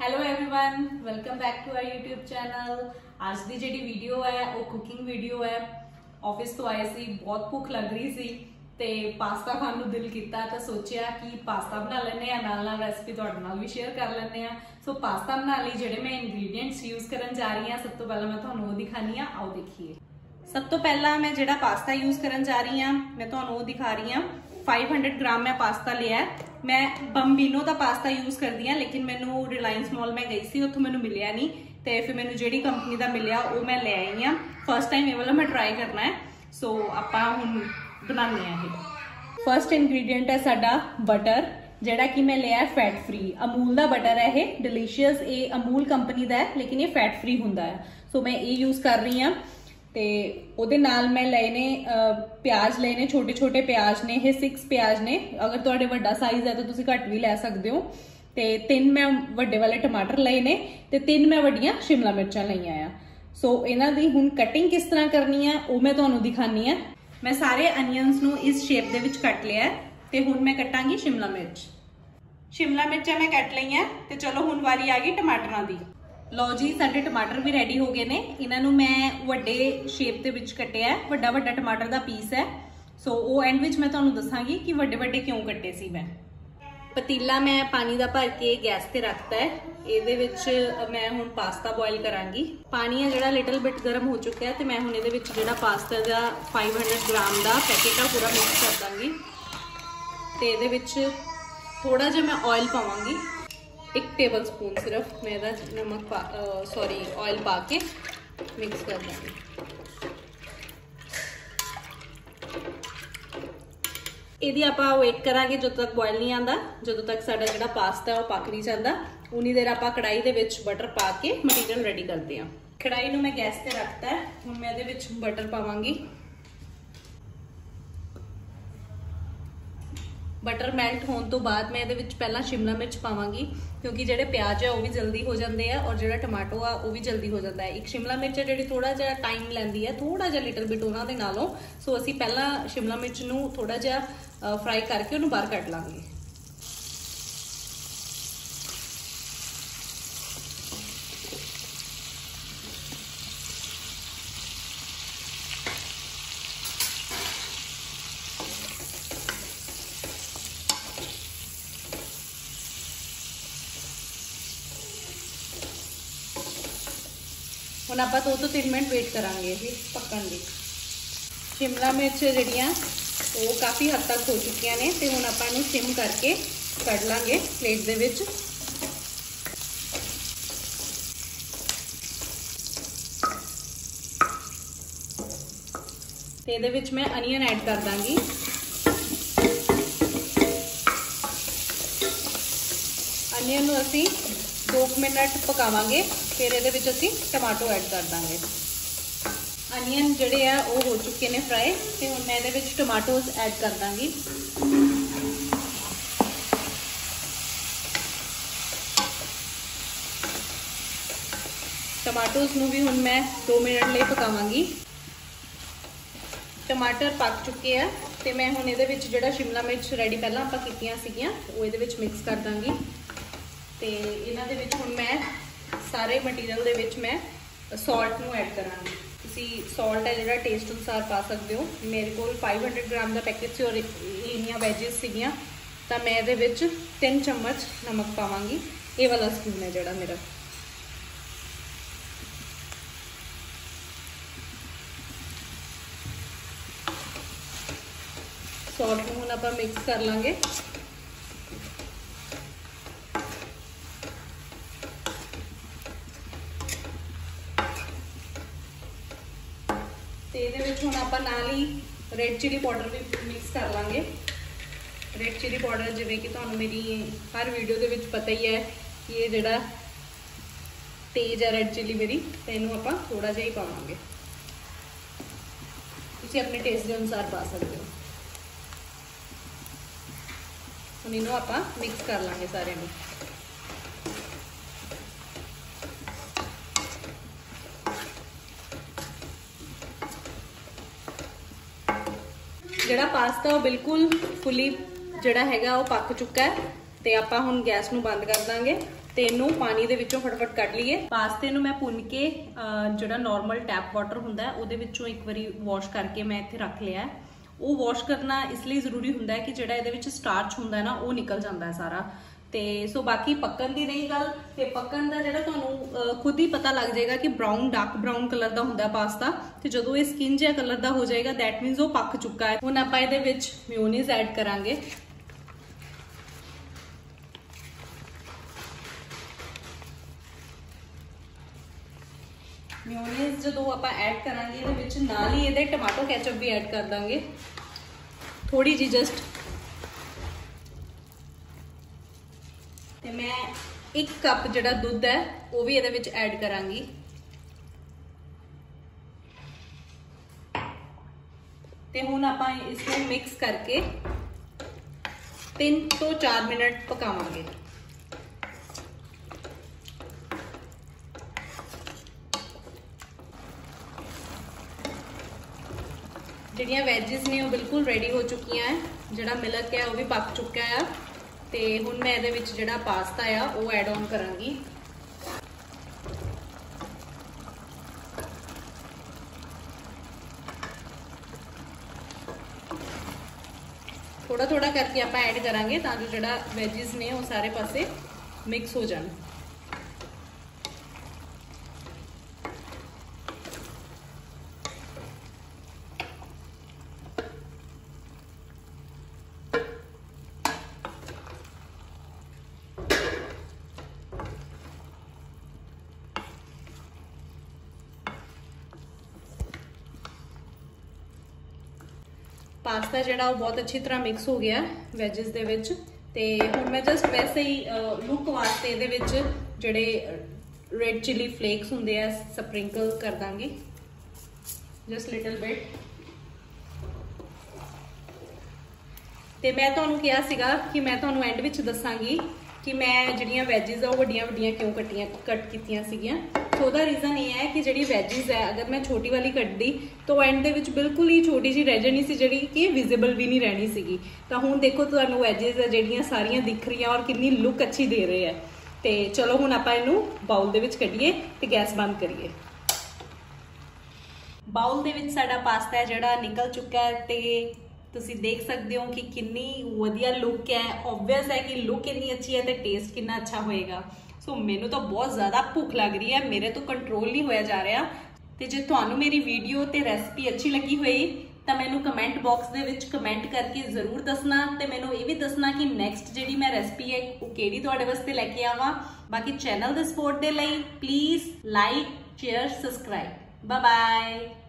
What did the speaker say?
Hello everyone, welcome back to our YouTube channel. आज की जी video है वो कुकिंग वीडियो है। ऑफिस तो आए सी, बहुत भुख लग रही सी ते पास्ता खाने को दिल किया तो सोचा कि पास्ता बना लेने आ, नाल रेसिपी तुहाडे नाल भी शेयर कर लेने आ। सो पास्ता बना लई जिहड़े मैं इंग्रीडिएंट्स यूज करन जा रही हां, सब तो पहला मैं तुहानू वो दिखानी आ। आओ देखिए। सब तो पहला मैं जिहड़ा पास्ता यूज करन जा रही हां, मैं तुहानू वो दिखा रही हां। 500 ग्राम मैं पास्ता लिया है। मैं बंबिनो का पास्ता यूज करती हाँ, लेकिन मैनू रिलायंस मॉल में गई सी, उत्थों मैनू मिलिया नहीं, तो फिर मैनू जिहड़ी कंपनी का मिलिया वो मैं ले आई हाँ। फर्स्ट टाइम ये वाला मैं ट्राई करना है। सो आपां हुण बनाने हैं। फर्स्ट इंग्रीडिएंट है साडा बटर, जिहड़ा कि मैं लिया है फैट फ्री। अमूल का बटर है ये, डिलीशियस। ये अमूल कंपनी का है, लेकिन ये फैट फ्री हुंदा है। सो मैं ये यूज कर रही हाँ। ते ओदे नाल मैं लए ने प्याज लए ने, छोटे छोटे प्याज ने, ये 6 प्याज ने। अगर तुहाडे वड्डा साइज है तो तुसीं घट भी लै सकदे हो। ते 3 मैं वड्डे वाले टमाटर लए ने, ते 3 मैं वड्डियां शिमला मिर्चां लईआं आ। सो इन्हां दी हुण कटिंग किस तरह करनी है वो मैं तुहानू दिखानी है। मैं सारे अनियंस नू इस शेप दे विच कट लिया है, ते हुण मैं कटांगी शिमला मिर्च। शिमला मिर्चां मैं कट लईआं, ते चलो हुण वारी आ गई टमाटरां दी। लो जी, साडे टमाटर भी रेडी हो गए ने। इन्हों मैं वड्डे शेप दे विच कटिया है, वड्डा वड्डा टमाटर का पीस है। सो वो एंड विच मैं तुहानू दसांगी कि वड्डे वड्डे क्यों कट्टे सी। मैं पतीला मैं पानी का भर के गैस ते रखता है। ये विच मैं हुण पास्ता बॉयल करांगी। पानी है जिहड़ा लिटल बिट गर्म हो चुका है, तो मैं हुण इहदे विच जिहड़ा पास्ता का 500 ग्राम का पैकेट है पूरा मिक्स कर दांगी। ते इहदे विच थोड़ा जिहा मैं ऑयल पावांगी, 1 टेबल स्पून सिर्फ मैं नमक ऑयल पा के मिक्स कर देंगे। यदि आप वेट करांगे जो तक बॉयल नहीं आता, जो तक साडा जिहड़ा पास्ता है वो पक नहीं जाता, उन्नी देर आप कढ़ाई दे विच बटर पा के मटीरियल रेडी करते हैं। कढ़ाई नूं मैं गैस ते रखता है। हुण मैं इहदे विच बटर पावांगी। बटर मैल्ट होने तो बाद मैं ये पहला शिमला मिर्च पावांगी, क्योंकि जेडे प्याज है वो भी जल्दी हो जाते हैं और जो टमाटो आ वो भी जल्दी हो जाता है। एक शिमला मिर्च है जी थोड़ा जहा टाइम लैंदी है, थोड़ा जहा लिटल बिट उन्होंने नालों। सो असी पहला शिमला मिर्च नूं थोड़ा जहा फ्राई करके उन्होंने बाहर कट लांगे। ਹੁਣ ਆਪਾਂ 2 ਤੋਂ 3 मिनट वेट करांगे ये पकन दी। शिमला मिर्च जड़ियाँ वो काफ़ी हद तक हो चुकी ने, तो हुण आपां इहनूं सिम करके कढ़ लांगे प्लेट दे विच। ते इहदे विच मैं अनियन ऐड कर दांगी। अनियन नूं असीं 2 मिनट पकावांगे, फिर ये असी टमाटो ऐड कर देंगे। अनियन जोड़े है वो हो चुके हैं फ्राई, तो हूँ मैं ये टमाटोज ऐड कर दूँगी। टमाटोज नूं भी हूँ मैं 2 मिनट लिए पकावांगी। टमाटर पक चुके हैं, तो मैं हूँ ये जो शिमला मिर्च रेडी पहला आप कीतियां सीगियां वो ये मिक्स कर दूँगी। तो इन्हां दे विच हुण मैं सारे मटीरियल दे विच मैं सॉल्ट नूं ऐड करांगी। तुसीं सॉल्ट है जिहड़ा टेस्ट अनुसार पा सकते हो। मेरे को 500 ग्राम का पैकेट से और इन्नियां वैजिस सीगियां, तो मैं इहदे विच 3 चम्मच नमक पावांगी। ये वाला स्पून है जिहड़ा मेरा। सॉल्ट नूं हुण आपां मिक्स कर लांगे। हुण आपां नाल ही रेड चिली पाउडर भी मिक्स कर लांगे। रेड चिली पाउडर जिवें कि तुहानूं मेरी हर वीडियो दे विच पता ही है कि ये जिहड़ा तेज है रेड चिली मेरी, तो इनू आपां थोड़ा जिहा ही पावांगे। तुसीं अपने टेस्ट के अनुसार पा सकते हो। हुण इनू आपां मिक्स कर लांगे सारे नूं। जिहड़ा पास्ता वो बिल्कुल फुली जिहड़ा हैगा वो पक चुका है, तो आपां हुण गैस नूं बंद कर देंगे। ਤੇ ਇਹਨੂੰ ਪਾਣੀ ਦੇ ਵਿੱਚੋਂ ਫਟਾਫਟ ਕੱਢ ਲਈਏ। ਪਾਸਤੇ ਨੂੰ ਮੈਂ ਭੁੰਨ ਕੇ ਜਿਹੜਾ ਨਾਰਮਲ ਟੈਪ ਵਾਟਰ ਹੁੰਦਾ ਉਹਦੇ ਵਿੱਚੋਂ ਇੱਕ ਵਾਰੀ ਵਾਸ਼ ਕਰਕੇ ਮੈਂ ਇੱਥੇ ਰੱਖ ਲਿਆ। ਉਹ ਵਾਸ਼ ਕਰਨਾ ਇਸ ਲਈ ਜ਼ਰੂਰੀ ਹੁੰਦਾ ਹੈ ਕਿ ਜਿਹੜਾ ਇਹਦੇ ਵਿੱਚ ਸਟਾਰਚ ਹੁੰਦਾ ਨਾ ਉਹ ਨਿਕਲ ਜਾਂਦਾ ਹੈ ਸਾਰਾ। ਤੇ ਸੋ ਬਾਕੀ ਪੱਕਣ ਦੀ ਰਹੀ ਗੱਲ, ਤੇ ਪੱਕਣ ਦਾ ਜਿਹੜਾ ਤੁਹਾਨੂੰ ਖੁਦ ਹੀ ਪਤਾ ਲੱਗ ਜਾਏਗਾ ਕਿ ਬਰਾਊਨ ਡਾਰਕ ਬਰਾਊਨ ਕਲਰ ਦਾ ਹੁੰਦਾ ਪਾਸਤਾ, ਤੇ ਜਦੋਂ ਇਹ ਸਕਿਨ ਜਿਹਾ ਕਲਰ ਦਾ ਹੋ ਜਾਏਗਾ ਦੈਟ ਮੀਨਸ ਉਹ ਪੱਕ ਚੁੱਕਾ ਹੈ। ਹੁਣ ਆਪਾਂ ਇਹਦੇ ਵਿੱਚ ਮਿਓਨੀਜ਼ ਐਡ ਕਰਾਂਗੇ। ਮਿਓਨੀਜ਼ ਜਦੋਂ ਆਪਾਂ ਐਡ ਕਰਾਂਗੇ ਇਹਦੇ ਵਿੱਚ ਨਾਲ ਹੀ ਇਹਦੇ ਟਮਾਟੋ ਕੈਚਅਪ ਵੀ ਐਡ ਕਰ ਦਾਂਗੇ ਥੋੜੀ ਜੀ ਜਸਟ। ਤੇ ਮੈਂ 1 ਕੱਪ ਜਿਹੜਾ ਦੁੱਧ ਹੈ ਉਹ ਵੀ ਇਹਦੇ ਵਿੱਚ ਐਡ ਕਰਾਂਗੀ। ਤੇ ਹੁਣ ਆਪਾਂ ਇਸ ਨੂੰ ਮਿਕਸ ਕਰਕੇ 3 ਤੋਂ 4 ਮਿੰਟ ਪਕਾਵਾਂਗੇ। ਜਿਹੜੀਆਂ ਵੈਜਿਸ ਨੇ ਉਹ ਬਿਲਕੁਲ ਰੈਡੀ ਹੋ ਚੁੱਕੀਆਂ ਹੈ, ਜਿਹੜਾ ਮਿਲਕ ਹੈ ਉਹ ਵੀ ਪੱਕ ਚੁੱਕਾ ਹੈ। ਤੇ ਹੁਣ ਮੈਂ ਇਹਦੇ ਵਿੱਚ ਜਿਹੜਾ ਪਾਸਤਾ ਆ ਉਹ ਐਡ ਆਨ ਕਰਾਂਗੀ। ਥੋੜਾ ਥੋੜਾ ਕਰਕੇ ਆਪਾਂ ਐਡ ਕਰਾਂਗੇ ਤਾਂ ਜੋ ਜਿਹੜਾ ਵੈਜਿਸ ਨੇ ਉਹ ਸਾਰੇ ਪਾਸੇ ਮਿਕਸ ਹੋ ਜਾਣ। पास्ता ਜਿਹੜਾ ਉਹ ਬਹੁਤ ਅੱਛੀ ਤਰ੍ਹਾਂ ਮਿਕਸ ਹੋ ਗਿਆ ਵੈਜਿਸ ਦੇ ਵਿੱਚ। ਤੇ ਹੁਣ ਮੈਂ ਜਸਟ ਵੈਸੇ ਹੀ ਲੁੱਕ ਵਾਸਤੇ ਇਹਦੇ ਵਿੱਚ ਜਿਹੜੇ ਰੈਡ ਚਿਲੀ ਫਲੇਕਸ ਹੁੰਦੇ ਆ ਸਪ੍ਰਿੰਕਲ ਕਰ ਦਾਂਗੀ ਜਸਟ ਲਿਟਲ ਬਿਟ। ਤੇ ਮੈਂ ਤੁਹਾਨੂੰ ਕਿਹਾ ਸੀਗਾ ਕਿ ਮੈਂ ਤੁਹਾਨੂੰ ਐਂਡ ਵਿੱਚ ਦੱਸਾਂਗੀ ਕਿ ਮੈਂ ਜਿਹੜੀਆਂ ਵੈਜਿਸ ਆ ਉਹ ਵੱਡੀਆਂ ਵੱਡੀਆਂ ਕਿਉਂ ਕੱਟ ਕੀਤੀਆਂ ਸੀਗੀਆਂ। ਉਹਦਾ ਰੀਜ਼ਨ ਇਹ ਹੈ ਕਿ ਜਿਹੜੀ ਵੈਜਿਸ ਹੈ ਅਗਰ ਮੈਂ ਛੋਟੀ ਵਾਲੀ ਕੱਟਦੀ ਤਾਂ ਐਂਡ ਦੇ ਵਿੱਚ ਬਿਲਕੁਲ ਹੀ ਛੋਟੀ ਜਿਹੀ ਰਹਿ ਜਾਣੀ ਸੀ ਜਿਹੜੀ ਕਿ ਵਿਜ਼ੀਬਲ ਵੀ ਨਹੀਂ ਰਹਿਣੀ ਸੀਗੀ। ਤਾਂ ਹੁਣ ਦੇਖੋ ਤੁਹਾਨੂੰ ਵੈਜਿਸ ਹੈ ਜਿਹੜੀਆਂ ਸਾਰੀਆਂ ਦਿਖ ਰਹੀਆਂ ਔਰ ਕਿੰਨੀ ਲੁੱਕ ਅੱਛੀ ਦੇ ਰਹੇ ਹੈ। ਤੇ ਚਲੋ ਹੁਣ ਆਪਾਂ ਇਹਨੂੰ ਬਾਉਲ ਦੇ ਵਿੱਚ ਕੱਢੀਏ ਤੇ ਗੈਸ ਬੰਦ ਕਰੀਏ। ਬਾਉਲ ਦੇ ਵਿੱਚ ਸਾਡਾ ਪਾਸਤਾ ਹੈ ਜਿਹੜਾ ਨਿਕਲ ਚੁੱਕਾ ਹੈ ਤੇ ਤੁਸੀਂ ਦੇਖ ਸਕਦੇ ਹੋ ਕਿ ਕਿੰਨੀ ਵਧੀਆ ਲੁੱਕ ਹੈ। ਓਬਵੀਅਸ ਹੈ ਕਿ ਲੁੱਕ ਇੰਨੀ ਅੱਛੀ ਹੈ ਤੇ ਟੇਸਟ ਕਿੰਨਾ ਅੱਛਾ ਹੋਏਗਾ। ਸੋ ਮੈਨੂੰ ਤਾਂ ਬਹੁਤ ਜ਼ਿਆਦਾ ਭੁੱਖ ਲੱਗ ਰਹੀ ਹੈ, ਮੇਰੇ ਤੋਂ ਕੰਟਰੋਲ ਨਹੀਂ ਹੋਇਆ ਜਾ ਰਿਹਾ। ਤੇ ਜੇ ਤੁਹਾਨੂੰ ਮੇਰੀ ਵੀਡੀਓ ਤੇ ਰੈਸਪੀ ਅੱਛੀ ਲੱਗੀ ਹੋਈ ਤਾਂ ਮੈਨੂੰ ਕਮੈਂਟ ਬਾਕਸ ਦੇ ਵਿੱਚ ਕਮੈਂਟ ਕਰਕੇ ਜ਼ਰੂਰ ਦੱਸਣਾ ਤੇ ਮੈਨੂੰ ਇਹ ਵੀ ਦੱਸਣਾ ਕਿ ਨੈਕਸਟ ਜਿਹੜੀ ਮੈਂ ਰੈਸਪੀ ਹੈ ਉਹ ਕਿਹੜੀ ਤੁਹਾਡੇ ਵਾਸਤੇ ਲੈ ਕੇ ਆਵਾਂ। ਬਾਕੀ ਚੈਨਲ ਦੇ ਸਪੋਰਟ ਦੇ ਲਈ please like, share, subscribe. Bye bye.